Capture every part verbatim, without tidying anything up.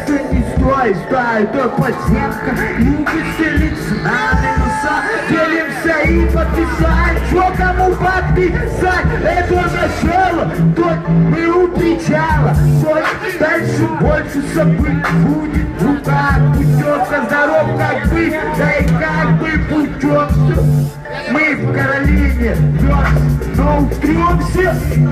Если не стой, стой, то подземка. Любит селиться на минуса. Делимся и подписать. Что кому подписать? Это начало, тут мы у причала. Хоть дальше больше событий будет. Рука путевка, здоров как бы, да и как бы путевка. Мы в Каролине вёрст, но упрёмся.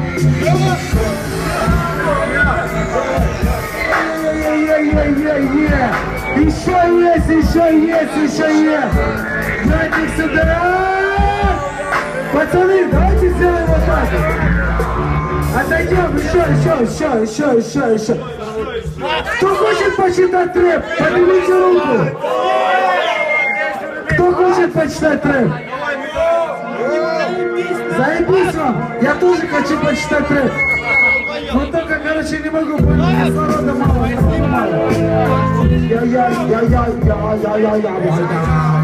Е-е-е-е-е-е. Еще есть, еще есть, еще есть. Давайте сюда. Пацаны, давайте сделаем вот так. Отойдем, еще, еще, еще, еще, еще, еще. Кто хочет почитать трэп, поднимите руку. Кто хочет почитать трэп? Заебись вам, я тоже хочу почитать трэп. Но только, короче, не могу, потому что народа мало, народа мало. Я-я-я-я-я-я-я-я-я-я.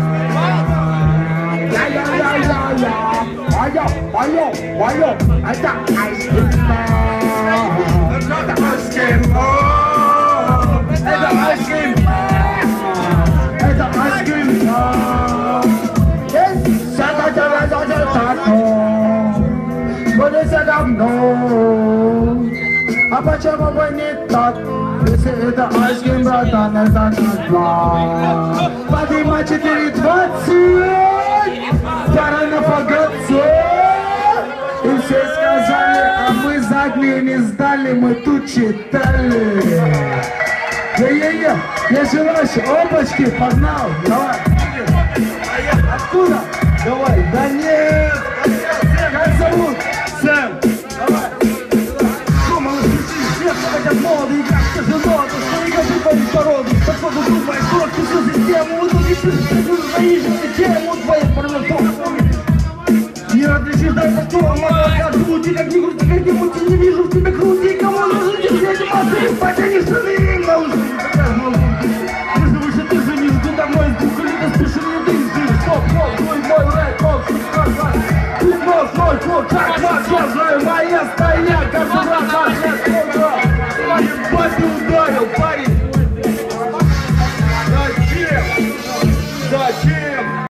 Я-я-я-я-я. Айо, айо, айо, это айскрима. Это айскрима. Это айскрима. Это айскрима. Полиция давно. А почему бы не так? Если это айскрим, братан, это не зла. Поднимай четыре двадцать. Пора на погоцу. И все сказали, а мы заднюю не сдали, мы тут читали. Е-е-е, я желаю, опачки, погнал, давай. Откуда? Давай, да нет. Как зовут? Сэм. Давай. Что, малыш, все хотят молоды, играть тяжело. То, что не готовы по породу. Походу думаешь, что ты всю систему. Вот тут еще свои же тему твои парламентов. Не разрешишь дать за что, мама, крути, как не крути, как не мути, не вижу в тебе крути. Кому нужно держать эмоции, потяни штаны, малыш.